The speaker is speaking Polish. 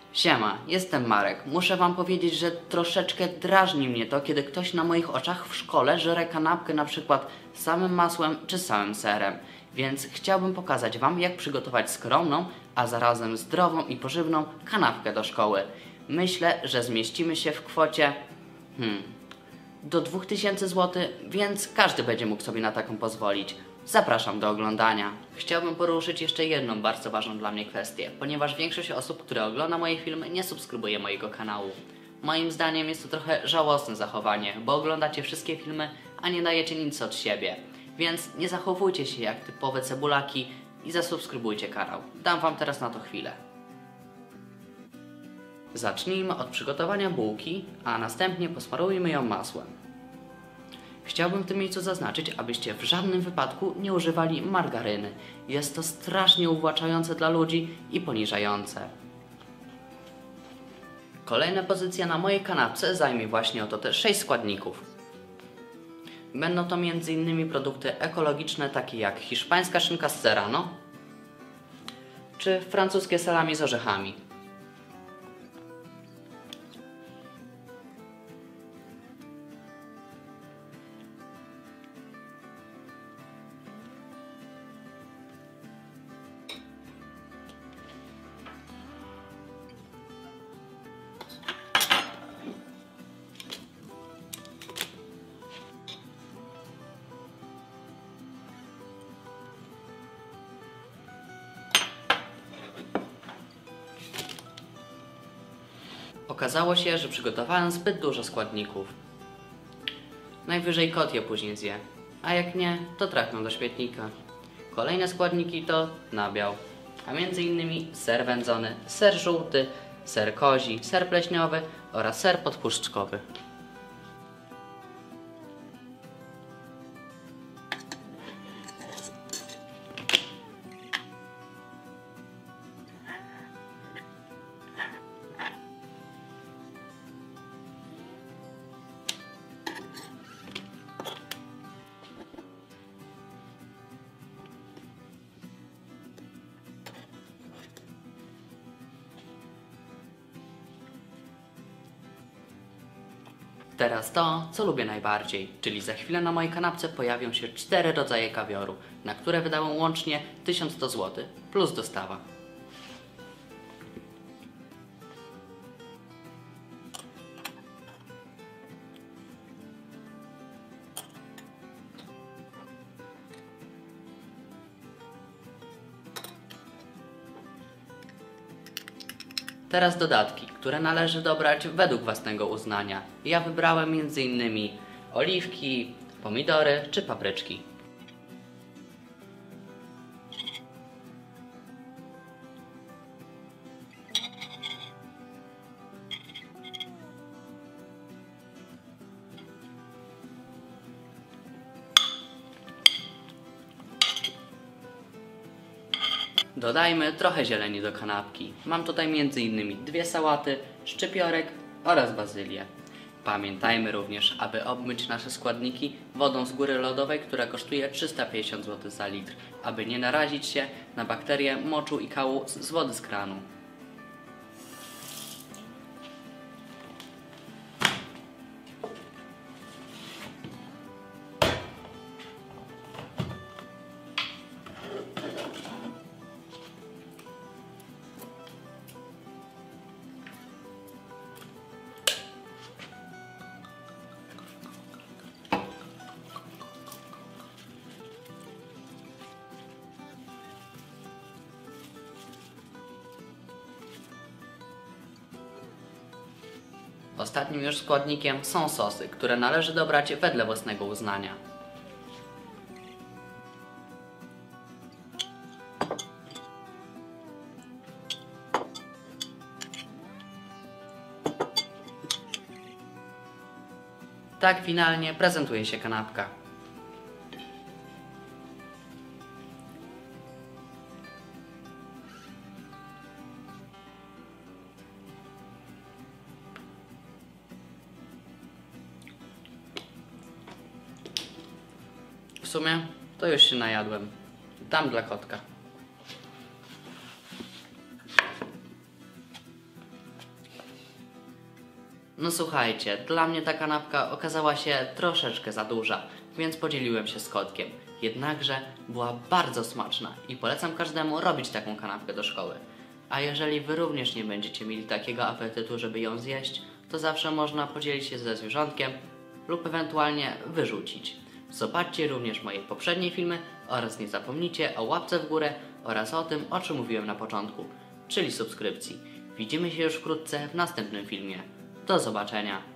Siema, jestem Marek. Muszę wam powiedzieć, że troszeczkę drażni mnie to, kiedy ktoś na moich oczach w szkole żre kanapkę na przykład z samym masłem czy samym serem. Więc chciałbym pokazać wam, jak przygotować skromną, a zarazem zdrową i pożywną kanapkę do szkoły. Myślę, że zmieścimy się w kwocie do 2000 zł, więc każdy będzie mógł sobie na taką pozwolić. Zapraszam do oglądania. Chciałbym poruszyć jeszcze jedną bardzo ważną dla mnie kwestię, ponieważ większość osób, które ogląda moje filmy, nie subskrybuje mojego kanału. Moim zdaniem jest to trochę żałosne zachowanie, bo oglądacie wszystkie filmy, a nie dajecie nic od siebie. Więc nie zachowujcie się jak typowe cebulaki i zasubskrybujcie kanał. Dam wam teraz na to chwilę. Zacznijmy od przygotowania bułki, a następnie posmarujmy ją masłem. Chciałbym w tym miejscu zaznaczyć, abyście w żadnym wypadku nie używali margaryny. Jest to strasznie uwłaczające dla ludzi i poniżające. Kolejna pozycja na mojej kanapce zajmie właśnie oto te 6 składników. Będą to m.in. produkty ekologiczne takie jak hiszpańska szynka z serrano czy francuskie salami z orzechami. Okazało się, że przygotowałem zbyt dużo składników. Najwyżej kot je później zje, a jak nie, to trafią do śmietnika. Kolejne składniki to nabiał, a m.in. ser wędzony, ser żółty, ser kozi, ser pleśniowy oraz ser podpuszczkowy. Teraz to, co lubię najbardziej, czyli za chwilę na mojej kanapce pojawią się 4 rodzaje kawioru, na które wydałem łącznie 1100 zł, plus dostawa. Teraz dodatki, które należy dobrać według własnego uznania. Ja wybrałem m.in. oliwki, pomidory czy papryczki. Dodajmy trochę zieleni do kanapki. Mam tutaj m.in. 2 sałaty, szczypiorek oraz bazylię. Pamiętajmy również, aby obmyć nasze składniki wodą z góry lodowej, która kosztuje 350 zł za litr, aby nie narazić się na bakterie moczu i kału z wody z kranu. Ostatnim już składnikiem są sosy, które należy dobrać wedle własnego uznania. Tak finalnie prezentuje się kanapka. W sumie to już się najadłem. Dam dla kotka. No słuchajcie, dla mnie ta kanapka okazała się troszeczkę za duża, więc podzieliłem się z kotkiem. Jednakże była bardzo smaczna i polecam każdemu robić taką kanapkę do szkoły. A jeżeli wy również nie będziecie mieli takiego apetytu, żeby ją zjeść, to zawsze można podzielić się ze zwierzątkiem lub ewentualnie wyrzucić. Zobaczcie również moje poprzednie filmy oraz nie zapomnijcie o łapce w górę oraz o tym, o czym mówiłem na początku, czyli subskrypcji. Widzimy się już wkrótce w następnym filmie. Do zobaczenia.